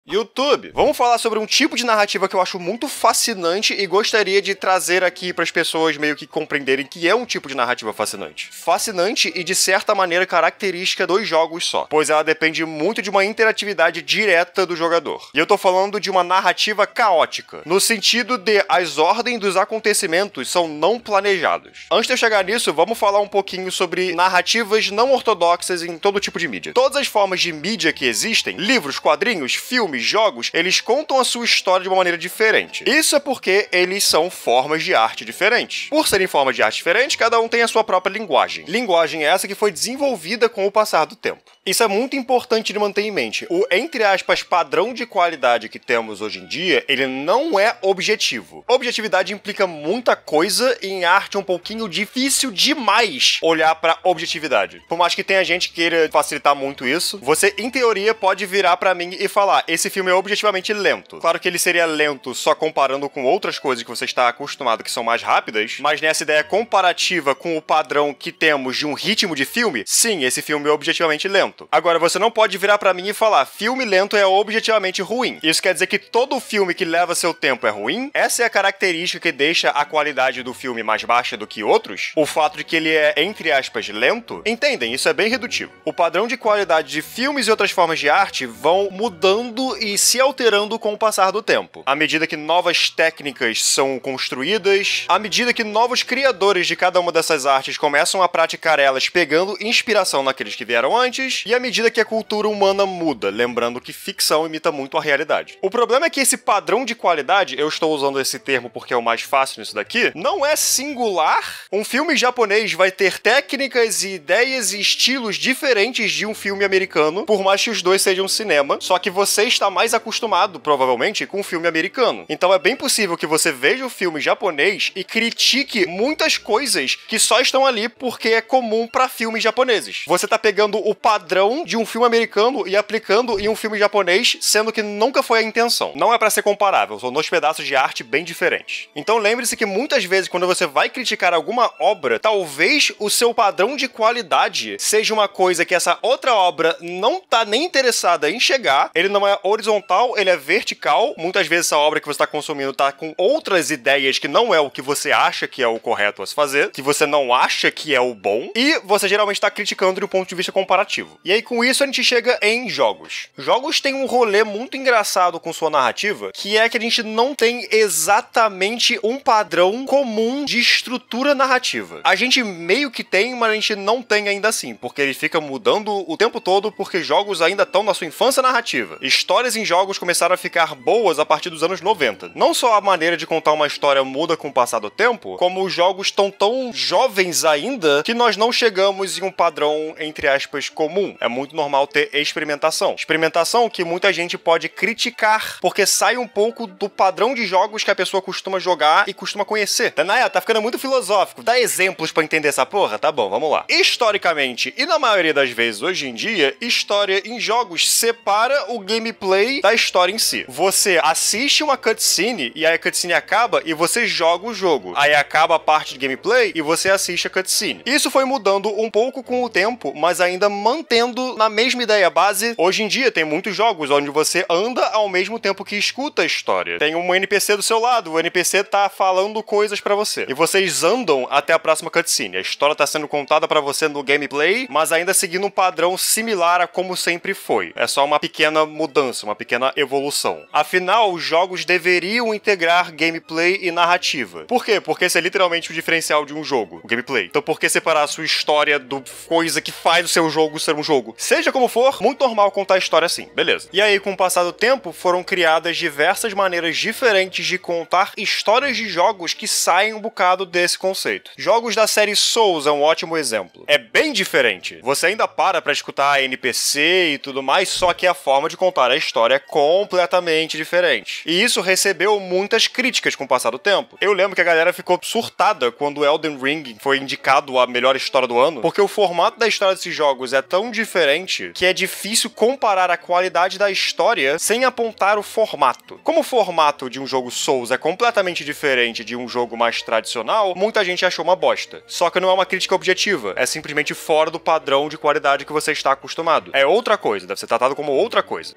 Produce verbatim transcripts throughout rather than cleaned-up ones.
YouTube. Vamos falar sobre um tipo de narrativa que eu acho muito fascinante e gostaria de trazer aqui para as pessoas meio que compreenderem que é um tipo de narrativa fascinante. Fascinante e de certa maneira característica dos jogos só, pois ela depende muito de uma interatividade direta do jogador. E eu tô falando de uma narrativa caótica, no sentido de as ordens dos acontecimentos são não planejados. Antes de eu chegar nisso, vamos falar um pouquinho sobre narrativas não ortodoxas em todo tipo de mídia. Todas as formas de mídia que existem, livros, quadrinhos, filmes, jogos, eles contam a sua história de uma maneira diferente. Isso é porque eles são formas de arte diferentes. Por serem formas de arte diferentes, cada um tem a sua própria linguagem. Linguagem essa que foi desenvolvida com o passar do tempo. Isso é muito importante de manter em mente. O, entre aspas, padrão de qualidade que temos hoje em dia, ele não é objetivo. Objetividade implica muita coisa e em arte é um pouquinho difícil demais olhar pra objetividade. Por mais que tenha gente que queira facilitar muito isso, você, em teoria, pode virar pra mim e falar, esse filme é objetivamente lento. Claro que ele seria lento só comparando com outras coisas que você está acostumado que são mais rápidas, mas nessa ideia comparativa com o padrão que temos de um ritmo de filme, sim, esse filme é objetivamente lento. Agora, você não pode virar pra mim e falar, filme lento é objetivamente ruim. Isso quer dizer que todo filme que leva seu tempo é ruim? Essa é a característica que deixa a qualidade do filme mais baixa do que outros? O fato de que ele é, entre aspas, lento? Entendem, isso é bem redutivo. O padrão de qualidade de filmes e outras formas de arte vão mudando e se alterando com o passar do tempo. À medida que novas técnicas são construídas, à medida que novos criadores de cada uma dessas artes começam a praticar elas pegando inspiração naqueles que vieram antes, e à medida que a cultura humana muda, lembrando que ficção imita muito a realidade. O problema é que esse padrão de qualidade, eu estou usando esse termo porque é o mais fácil nisso daqui, não é singular. Um filme japonês vai ter técnicas e ideias e estilos diferentes de um filme americano, por mais que os dois sejam cinema, só que você está mais acostumado, provavelmente, com o filme americano. Então é bem possível que você veja o filme japonês e critique muitas coisas que só estão ali porque é comum para filmes japoneses. Você tá pegando o padrão de um filme americano e aplicando em um filme japonês, sendo que nunca foi a intenção. Não é para ser comparável, são dois pedaços de arte bem diferentes. Então lembre-se que muitas vezes quando você vai criticar alguma obra, talvez o seu padrão de qualidade seja uma coisa que essa outra obra não tá nem interessada em chegar, ele não é horizontal, ele é vertical. Muitas vezes essa obra que você está consumindo tá com outras ideias que não é o que você acha que é o correto a se fazer, que você não acha que é o bom, e você geralmente está criticando de um ponto de vista comparativo. E aí com isso a gente chega em jogos. Jogos têm um rolê muito engraçado com sua narrativa, que é que a gente não tem exatamente um padrão comum de estrutura narrativa. A gente meio que tem, mas a gente não tem ainda assim, porque ele fica mudando o tempo todo, porque jogos ainda estão na sua infância narrativa. Histórias em jogos começaram a ficar boas a partir dos anos noventa. Não só a maneira de contar uma história muda com o passar do tempo, como os jogos estão tão jovens ainda que nós não chegamos em um padrão, entre aspas, comum. É muito normal ter experimentação. Experimentação que muita gente pode criticar, porque sai um pouco do padrão de jogos que a pessoa costuma jogar e costuma conhecer. Danaya, tá ficando muito filosófico. Dá exemplos pra entender essa porra? Tá bom, vamos lá. Historicamente, e na maioria das vezes hoje em dia, história em jogos separa o gameplay da história em si. Você assiste uma cutscene e aí a cutscene acaba e você joga o jogo. Aí acaba a parte de gameplay e você assiste a cutscene. Isso foi mudando um pouco com o tempo, mas ainda mantendo na mesma ideia base. Hoje em dia tem muitos jogos onde você anda ao mesmo tempo que escuta a história. Tem um N P C do seu lado, o N P C tá falando coisas pra você. E vocês andam até a próxima cutscene. A história tá sendo contada pra você no gameplay, mas ainda seguindo um padrão similar a como sempre foi. É só uma pequena mudança, uma pequena evolução. Afinal, os jogos deveriam integrar gameplay e narrativa. Por quê? Porque esse é literalmente o diferencial de um jogo, o gameplay. Então por que separar a sua história do coisa que faz o seu jogo ser um jogo? Seja como for, muito normal contar a história assim, beleza. E aí, com o passar do tempo, foram criadas diversas maneiras diferentes de contar histórias de jogos que saem um bocado desse conceito. Jogos da série Souls é um ótimo exemplo. É bem diferente. Você ainda para pra escutar N P C e tudo mais, só que a forma de contar a história é completamente diferente. E isso recebeu muitas críticas com o passar do tempo. Eu lembro que a galera ficou surtada quando Elden Ring foi indicado a melhor história do ano, porque o formato da história desses jogos é tão diferente que é difícil comparar a qualidade da história sem apontar o formato. Como o formato de um jogo Souls é completamente diferente de um jogo mais tradicional, muita gente achou uma bosta. Só que não é uma crítica objetiva, é simplesmente fora do padrão de qualidade que você está acostumado. É outra coisa, deve ser tratado como outra coisa. E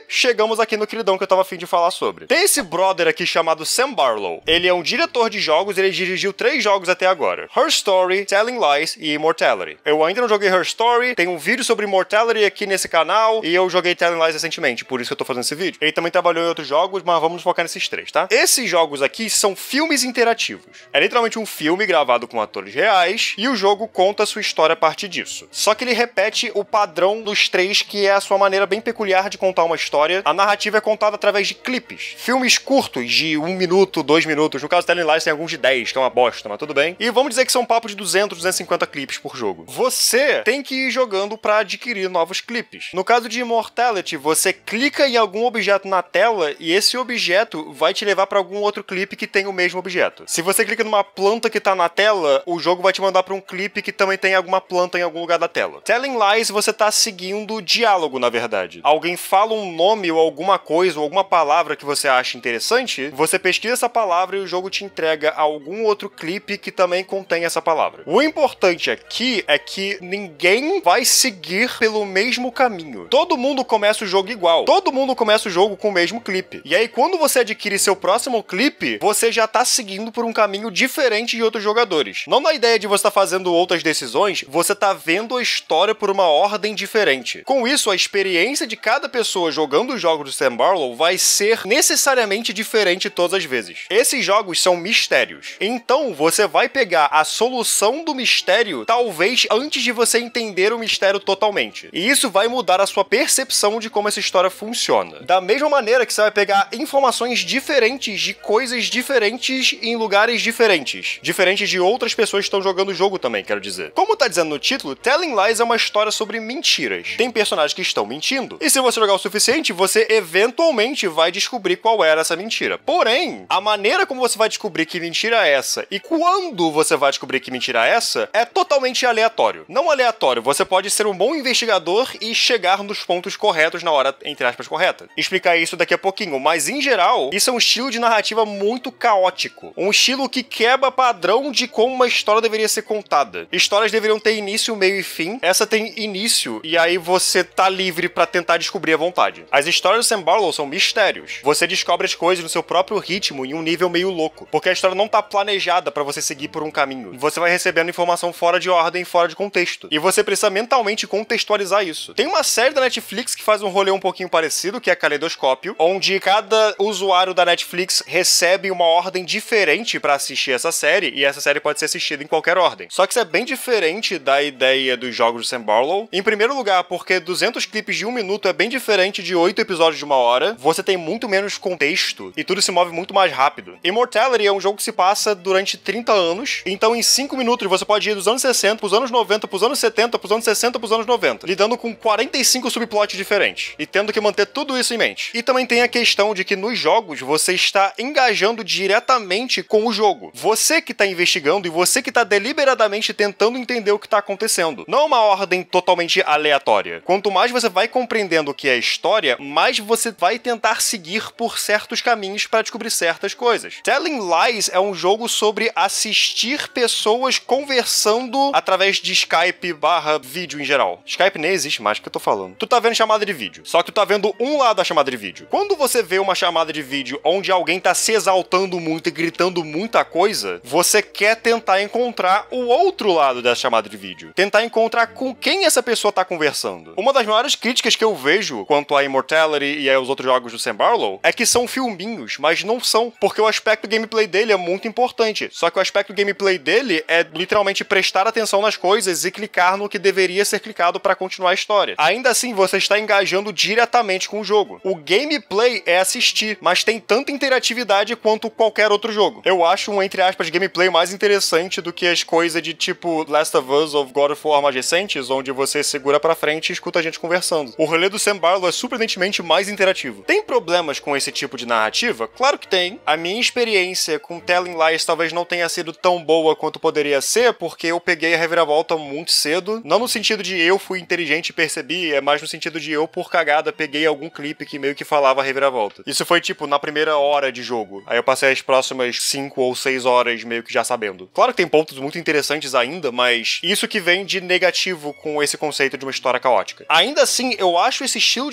chegamos aqui no queridão que eu tava afim de falar sobre. Tem esse brother aqui chamado Sam Barlow. Ele é um diretor de jogos, ele dirigiu três jogos até agora: Her Story, Telling Lies e Immortality. Eu ainda não joguei Her Story, tem um vídeo sobre Immortality aqui nesse canal, e eu joguei Telling Lies recentemente, por isso que eu tô fazendo esse vídeo. Ele também trabalhou em outros jogos, mas vamos focar nesses três, tá? Esses jogos aqui são filmes interativos. É literalmente um filme gravado com atores reais, e o jogo conta a sua história a partir disso. Só que ele repete o padrão dos três, que é a sua maneira bem peculiar de contar uma história. A narrativa é contada através de clipes. Filmes curtos, de um minuto, dois minutos. No caso do Telling Lies tem alguns de dez, que é uma bosta, mas tudo bem. E vamos dizer que são um papo de duzentos, duzentos e cinquenta clipes por jogo. Você tem que ir jogando pra adquirir novos clipes. No caso de Immortality, você clica em algum objeto na tela e esse objeto vai te levar pra algum outro clipe que tem o mesmo objeto. Se você clica numa planta que tá na tela, o jogo vai te mandar pra um clipe que também tem alguma planta em algum lugar da tela. Telling Lies, você tá seguindo diálogo, na verdade. Alguém fala um nome ou alguma coisa ou alguma palavra que você acha interessante, você pesquisa essa palavra e o jogo te entrega algum outro clipe que também contém essa palavra. O importante aqui é que ninguém vai seguir pelo mesmo caminho. Todo mundo começa o jogo igual. Todo mundo começa o jogo com o mesmo clipe. E aí, quando você adquire seu próximo clipe, você já tá seguindo por um caminho diferente de outros jogadores. Não na ideia de você estar tá fazendo outras decisões, você tá vendo a história por uma ordem diferente. Com isso, a experiência de cada pessoa jogando os jogos do Sam Barlow vai ser necessariamente diferente todas as vezes. Esses jogos são mistérios. Então, você vai pegar a solução do mistério, talvez antes de você entender o mistério totalmente. E isso vai mudar a sua percepção de como essa história funciona. Da mesma maneira que você vai pegar informações diferentes de coisas diferentes em lugares diferentes. Diferentes de outras pessoas que estão jogando o jogo também, quero dizer. Como tá dizendo no título, Telling Lies é uma história sobre mentiras. Tem personagens que estão mentindo. E se você jogar o suficiente, você eventualmente vai descobrir qual era essa mentira. Porém, a maneira como você vai descobrir que mentira é essa e quando você vai descobrir que mentira é essa é totalmente aleatório. Não aleatório, você pode ser um bom investigador e chegar nos pontos corretos na hora, entre aspas, correta. Explicar isso daqui a pouquinho, mas em geral, isso é um estilo de narrativa muito caótico. Um estilo que quebra padrão de como uma história deveria ser contada. Histórias deveriam ter início, meio e fim. Essa tem início, e aí você tá livre pra tentar descobrir à vontade. As histórias do Sam Barlow são mistérios. Você descobre as coisas no seu próprio ritmo, em um nível meio louco. Porque a história não tá planejada pra você seguir por um caminho. Você vai recebendo informação fora de ordem, fora de contexto. E você precisa mentalmente contextualizar isso. Tem uma série da Netflix que faz um rolê um pouquinho parecido, que é Caleidoscópio, onde cada usuário da Netflix recebe uma ordem diferente pra assistir essa série, e essa série pode ser assistida em qualquer ordem. Só que isso é bem diferente da ideia dos jogos do Sam Barlow. Em primeiro lugar, porque duzentos clipes de um minuto é bem diferente de oito episódios de uma hora, você tem muito menos contexto, e tudo se move muito mais rápido. Immortality é um jogo que se passa durante trinta anos, então em cinco minutos você pode ir dos anos sessenta pros anos noventa, pros anos setenta, pros anos sessenta, pros anos noventa, lidando com quarenta e cinco subplots diferentes, e tendo que manter tudo isso em mente. E também tem a questão de que nos jogos você está engajando diretamente com o jogo. Você que está investigando e você que está deliberadamente tentando entender o que está acontecendo. Não é uma ordem totalmente aleatória. Quanto mais você vai compreendendo o que é a história, mais você vai tentar seguir por certos caminhos para descobrir certas coisas. Telling Lies é um jogo sobre assistir pessoas conversando através de Skype barra vídeo em geral. Skype nem existe mais, o que eu tô falando. Tu tá vendo chamada de vídeo, só que tu tá vendo um lado da chamada de vídeo. Quando você vê uma chamada de vídeo onde alguém tá se exaltando muito e gritando muita coisa, você quer tentar encontrar o outro lado dessa chamada de vídeo. Tentar encontrar com quem essa pessoa tá conversando. Uma das maiores críticas que eu vejo quanto a Immortality e aos outros jogos do Sam Barlow é que são filminhos, mas não são, porque o aspecto gameplay dele é muito importante. Só que o aspecto gameplay dele é literalmente prestar atenção nas coisas e clicar no que deveria ser clicado para continuar a história. Ainda assim, você está engajando diretamente com o jogo. O gameplay é assistir, mas tem tanta interatividade quanto qualquer outro jogo. Eu acho um, entre aspas, gameplay mais interessante do que as coisas de tipo Last of Us ou God of War mais recentes, onde você segura pra frente e escuta a gente conversando. O rolê do Sam Barlow é surpreendentemente mais interativo. Tem problemas com esse tipo de narrativa? Claro que tem. A minha experiência com Telling Lies talvez não tenha sido tão boa quanto poderia ser, porque eu peguei a reviravolta muito cedo. Não no sentido de eu fui inteligente e percebi, é mais no sentido de eu, por cagada, peguei algum clipe que meio que falava a reviravolta. Isso foi, tipo, na primeira hora de jogo. Aí eu passei as próximas cinco ou seis horas meio que já sabendo. Claro que tem pontos muito interessantes ainda, mas isso que vem de negativo com esse conceito de uma história caótica. Ainda assim, eu acho esse estilo de narrativa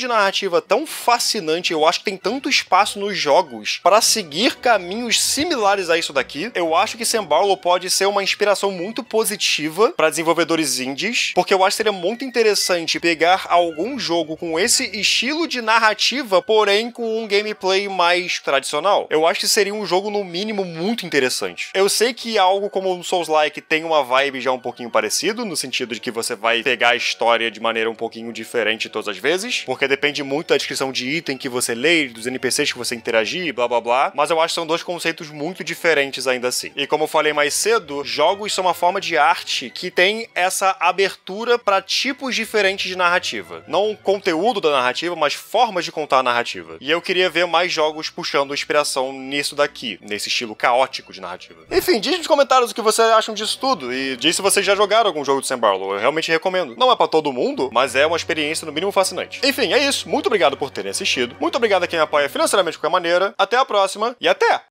narrativa tão fascinante, eu acho que tem tanto espaço nos jogos para seguir caminhos similares a isso daqui. Eu acho que Sam Barlow pode ser uma inspiração muito positiva para desenvolvedores indies, porque eu acho que seria muito interessante pegar algum jogo com esse estilo de narrativa, porém com um gameplay mais tradicional. Eu acho que seria um jogo, no mínimo, muito interessante. Eu sei que algo como o Souls-like tem uma vibe já um pouquinho parecido, no sentido de que você vai pegar a história de maneira um pouquinho diferente todas as vezes, porque depende muito da descrição de item que você lê, dos N P Cs que você interagir, blá blá blá, mas eu acho que são dois conceitos muito diferentes ainda assim. E como eu falei mais cedo, jogos são uma forma de arte que tem essa abertura para tipos diferentes de narrativa. Não o conteúdo da narrativa, mas formas de contar a narrativa. E eu queria ver mais jogos puxando inspiração nisso daqui, nesse estilo caótico de narrativa. Enfim, diz nos comentários o que vocês acham disso tudo, e diz se vocês já jogaram algum jogo de Sam Barlow. Eu realmente recomendo. Não é pra todo mundo, mas é uma experiência no mínimo fascinante. Enfim, é isso. Muito obrigado por terem assistido. Muito obrigado a quem apoia financeiramente de qualquer maneira. Até a próxima e até!